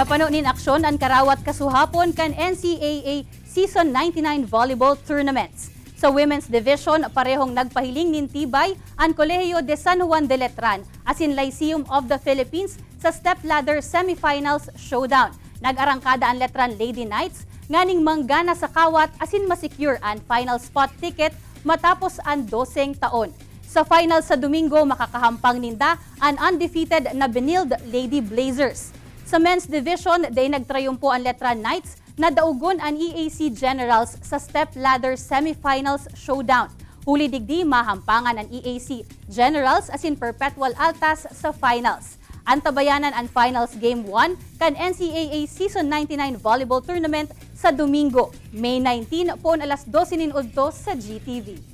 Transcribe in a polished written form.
Napano nin aksyon ang karawat kasuhapon kan NCAA Season 99 Volleyball Tournaments. Sa Women's Division, parehong nagpahiling nin tibay ang Kolehiyo de San Juan de Letran as in Lyceum of the Philippines sa step-ladder semifinals showdown. Nag-arangkada ang Letran Lady Knights nganing manggana sa kawat as in masecure ang final spot ticket matapos ang 12 taon. Sa final sa Domingo, makakahampang ninda ang undefeated na Benilde Lady Blazers. Sa men's division, day nagtrayumpo ang Letran Knights na daugon ang EAC Generals sa step-ladder semifinals showdown. Huli digdi mahampangan ang EAC Generals as in perpetual altas sa finals. Antabayanan ang finals game 1 kan NCAA Season 99 Volleyball Tournament sa Domingo, May 19 po alas 12 sa GTV.